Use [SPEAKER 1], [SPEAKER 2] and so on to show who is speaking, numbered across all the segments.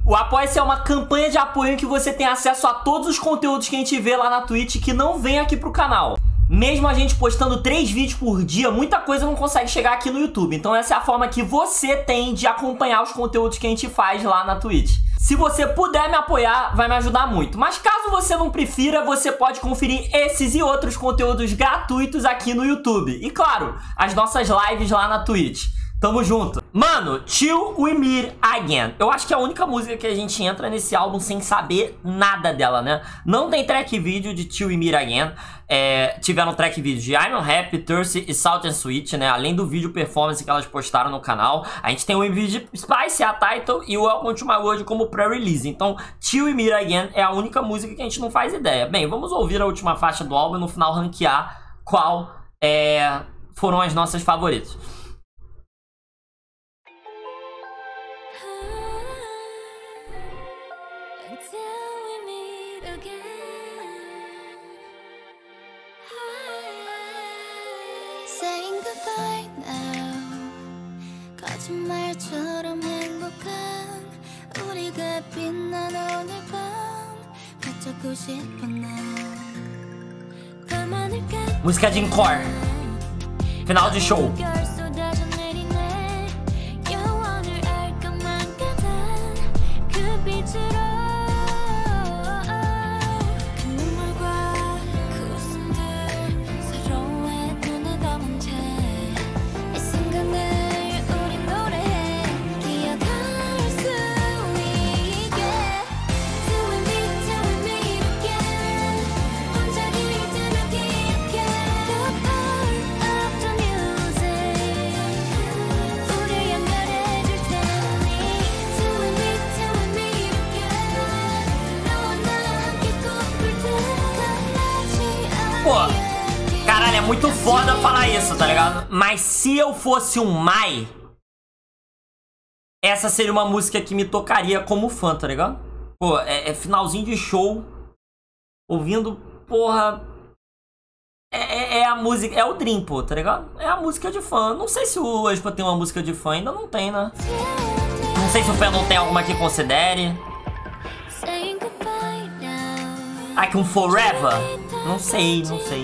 [SPEAKER 1] O Apoia-se é uma campanha de apoio em que você tem acesso a todos os conteúdos que a gente vê lá na Twitch que não vem aqui pro canal. Mesmo a gente postando 3 vídeos por dia, muita coisa não consegue chegar aqui no YouTube. Então essa é a forma que você tem de acompanhar os conteúdos que a gente faz lá na Twitch. Se você puder me apoiar, vai me ajudar muito. Mas caso você não prefira, você pode conferir esses e outros conteúdos gratuitos aqui no YouTube. E claro, as nossas lives lá na Twitch. Tamo junto. Mano, Till We Meet Again. Eu acho que é a única música que a gente entra nesse álbum sem saber nada dela, né? Não tem track vídeo de Till We Meet Again. Tiveram track vídeo de I'm Happy, Thirsty e Salt and Sweet, né? Além do vídeo performance que elas postaram no canal. A gente tem o vídeo de Spice, a Title, e o Welcome to My World como pré-release. Então, Till We Meet Again é a única música que a gente não faz ideia. Bem, vamos ouvir a última faixa do álbum e no final ranquear qual foram as nossas favoritas.
[SPEAKER 2] Saying goodbye now. 거짓말처럼 행복한 우리가 빛난 오늘 밤 붙잡고 싶어 나.
[SPEAKER 1] Música de encore. Final de show. Pô, caralho, é muito foda falar isso, tá ligado? Mas se eu fosse um Mai, essa seria uma música que me tocaria como fã, tá ligado? Pô, é finalzinho de show, ouvindo, porra... É a música, é o Dream, pô, tá ligado? É a música de fã. Não sei se o aespa tem uma música de fã, ainda não tem, né? Não sei se o Fandom tem alguma que considere. Aqui um Forever? Não sei, não sei.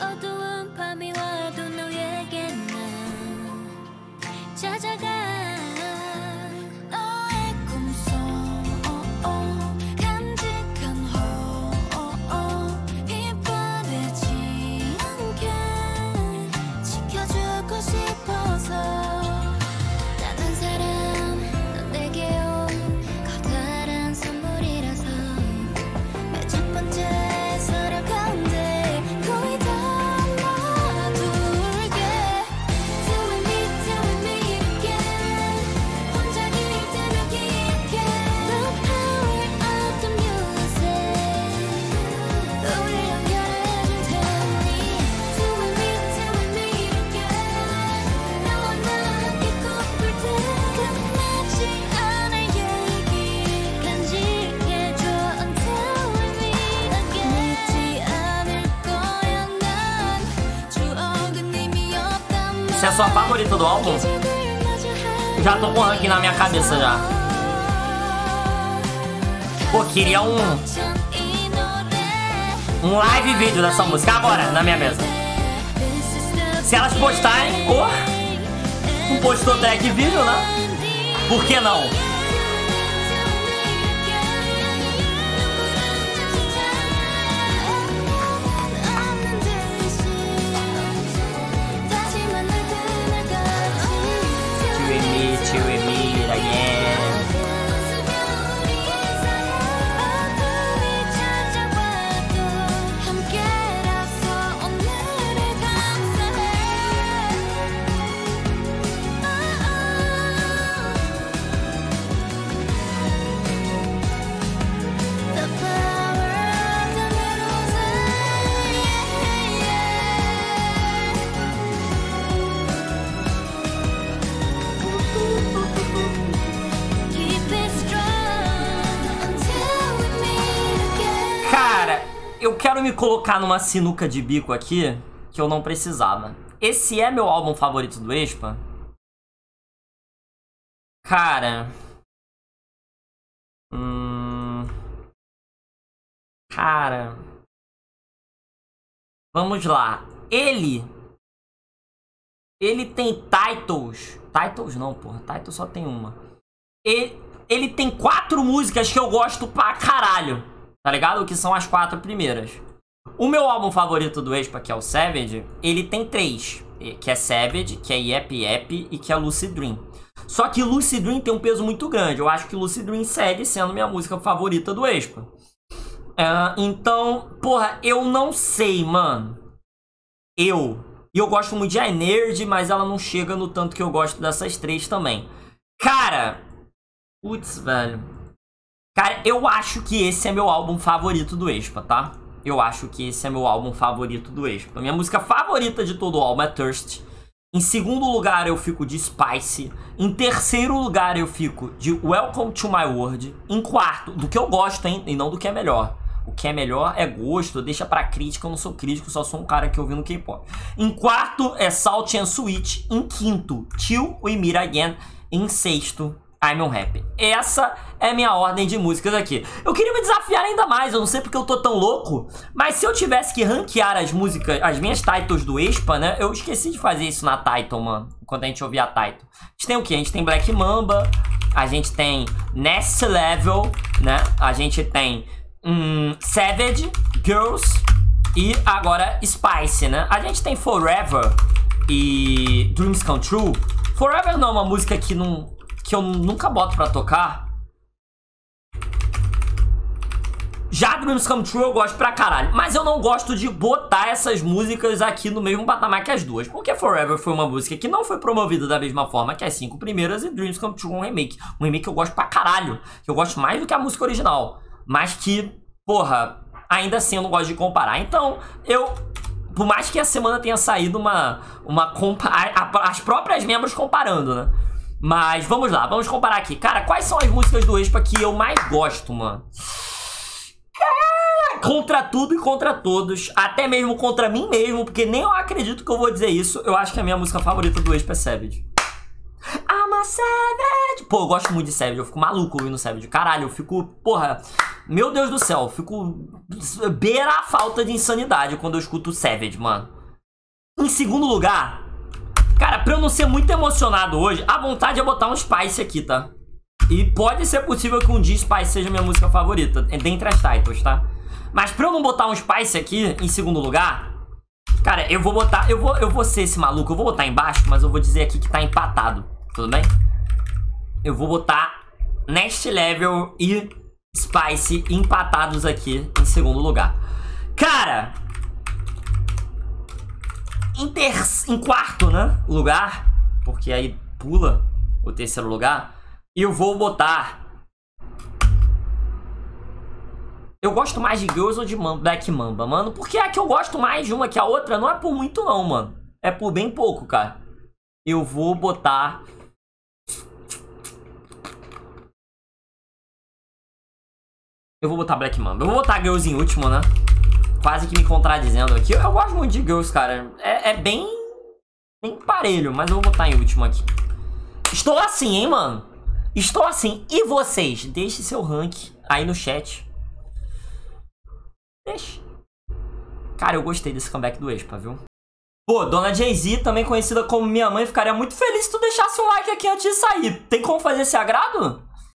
[SPEAKER 1] Essa é a sua favorita do álbum? Já tô com o ranking na minha cabeça já. Pô, queria um live vídeo dessa música agora, na minha mesa. Se elas postarem, não postou track vídeo, né? Por que não? Till we meet again. Eu quero me colocar numa sinuca de bico aqui que eu não precisava. Esse é meu álbum favorito do aespa? Cara... Cara... Vamos lá. Ele tem titles. Titles não, porra. Titles só tem uma. Ele tem 4 músicas que eu gosto pra caralho. Tá ligado? Que são as 4 primeiras. O meu álbum favorito do aespa, que é o Savage, ele tem 3. Que é Savage, que é Yep Yep e que é Lucid Dream. Só que Lucid Dream tem um peso muito grande. Eu acho que Lucid Dream segue sendo minha música favorita do aespa. Então, porra, eu não sei, mano. Eu gosto muito de iNerd, mas ela não chega no tanto que eu gosto dessas 3 também. Cara, putz, velho. Cara, eu acho que esse é meu álbum favorito do aespa, tá? Eu acho que esse é meu álbum favorito do aespa. Minha música favorita de todo o álbum é Thirst. Em segundo lugar eu fico de Spice. Em terceiro lugar eu fico de Welcome to My World. Em quarto, do que eu gosto, hein? E não do que é melhor. O que é melhor é gosto, deixa pra crítica, eu não sou crítico, só sou um cara que ouvindo K-pop. Em quarto é Salt and Sweet. Em quinto, Till We Meet Again. Em sexto, I'm Unhappy. Essa é minha ordem de músicas aqui. Eu queria me desafiar ainda mais, eu não sei porque eu tô tão louco, mas se eu tivesse que ranquear as músicas, as minhas titles do aespa, né? Eu esqueci de fazer isso na title, mano, quando a gente ouvia a title. A gente tem o quê? A gente tem Black Mamba, a gente tem Next Level, né? A gente tem Savage, Girls e agora Spice, né? A gente tem Forever e Dreams Come True. Forever não é uma música que eu nunca boto pra tocar. Já Dreams Come True eu gosto pra caralho. Mas eu não gosto de botar essas músicas aqui no mesmo patamar que as duas. Porque Forever foi uma música que não foi promovida da mesma forma que as 5 primeiras. E Dreams Come True é um remake. Um remake que eu gosto pra caralho. Que eu gosto mais do que a música original. Mas que, porra, ainda assim eu não gosto de comparar. Então, por mais que a semana tenha saído as próprias membros comparando, né? Mas vamos lá, vamos comparar aqui. Cara, quais são as músicas do aespa que eu mais gosto, mano? Cara, contra tudo e contra todos. Até mesmo contra mim mesmo, porque nem eu acredito que eu vou dizer isso. Eu acho que a minha música favorita do aespa é Savage. I'm a Savage. Pô, eu gosto muito de Savage, eu fico maluco ouvindo Savage. Caralho, eu fico, porra, meu Deus do céu, eu fico beira a falta de insanidade quando eu escuto Savage, mano. Em segundo lugar, cara, pra eu não ser muito emocionado hoje, a vontade é botar um Spice aqui, tá? E pode ser possível que um dia Spice seja minha música favorita, dentre as titles, tá? Mas pra eu não botar um Spice aqui, em segundo lugar, cara, eu vou botar, eu vou ser esse maluco, eu vou botar embaixo, mas eu vou dizer aqui que tá empatado, tudo bem? Eu vou botar Next Level e Spice empatados aqui em segundo lugar. Cara, em quarto, né, lugar, porque aí pula o terceiro lugar, eu vou botar... Eu gosto mais de Girls ou de Black Mamba, mano? Porque a que eu gosto mais de uma que a outra não é por muito não, mano. É por bem pouco, cara. Eu vou botar... Eu vou botar Black Mamba. Eu vou botar Girls em último, né? Quase que me contradizendo aqui. Eu gosto muito de Girls, cara. É bem parelho, mas eu vou botar em último aqui. Estou assim, hein, mano? Estou assim. E vocês? Deixe seu rank aí no chat. Deixe. Cara, eu gostei desse comeback do aespa, viu? Pô, Dona Jay-Z, também conhecida como minha mãe, ficaria muito feliz se tu deixasse um like aqui antes de sair. Tem como fazer esse agrado?